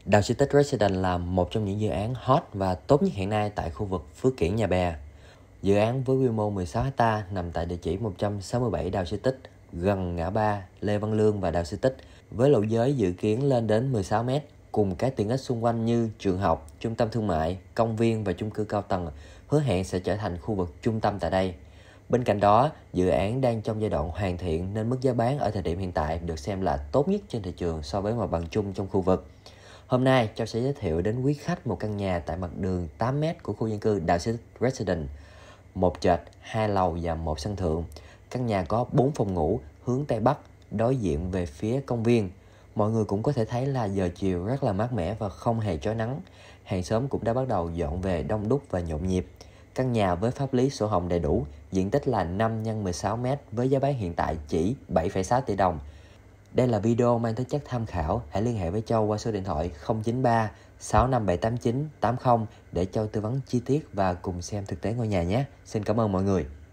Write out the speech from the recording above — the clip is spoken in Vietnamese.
Đào Sư Tích Residence là một trong những dự án hot và tốt nhất hiện nay tại khu vực Phước Kiển, Nhà Bè. Dự án với quy mô 16 ha nằm tại địa chỉ 167 Đào Sư Tích, gần ngã ba Lê Văn Lương và Đào Sư Tích, với lộ giới dự kiến lên đến 16 m, cùng các tiện ích xung quanh như trường học, trung tâm thương mại, công viên và chung cư cao tầng, hứa hẹn sẽ trở thành khu vực trung tâm tại đây. Bên cạnh đó, dự án đang trong giai đoạn hoàn thiện nên mức giá bán ở thời điểm hiện tại được xem là tốt nhất trên thị trường so với mặt bằng chung trong khu vực. Hôm nay, Châu sẽ giới thiệu đến quý khách một căn nhà tại mặt đường 8 m của khu dân cư Đào Sư Tích Residence. Một trệt, 2 lầu và 1 sân thượng. Căn nhà có 4 phòng ngủ hướng Tây Bắc, đối diện về phía công viên. Mọi người cũng có thể thấy là giờ chiều rất là mát mẻ và không hề chói nắng. Hàng xóm cũng đã bắt đầu dọn về đông đúc và nhộn nhịp. Căn nhà với pháp lý sổ hồng đầy đủ, diện tích là 5 x 16 m với giá bán hiện tại chỉ 7,6 tỷ đồng. Đây là video mang tính chất tham khảo, hãy liên hệ với Châu qua số điện thoại 093 6578980 để Châu tư vấn chi tiết và cùng xem thực tế ngôi nhà nhé. Xin cảm ơn mọi người.